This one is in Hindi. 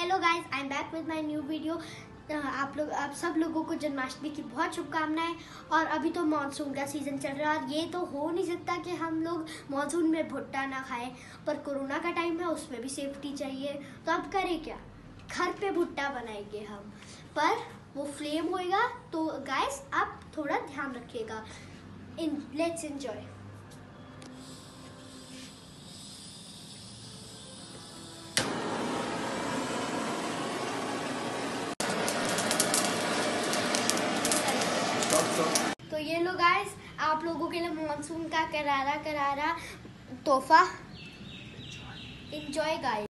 Hello guys, I am back with my new video. आप सब लोगों को जन्माष्टमी की बहुत शुभकामनाएं। और अभी तो मानसून का सीजन चल रहा है। ये तो हो नहीं सकता कि हम लोग मानसून में भुट्टा ना खाएं, पर कोरोना का टाइम है, उसमें भी सेफ्टी चाहिए। तो अब करें क्या, घर पे भुट्टा बनाएंगे हम, पर वो फ्लेम होएगा। तो गाइस आप थोड़ा ध्यान रखिएगा। Let's enjoy. तो ये लो गाइस, आप लोगों के लिए मानसून का करारा करारा तोहफा। Enjoy guys.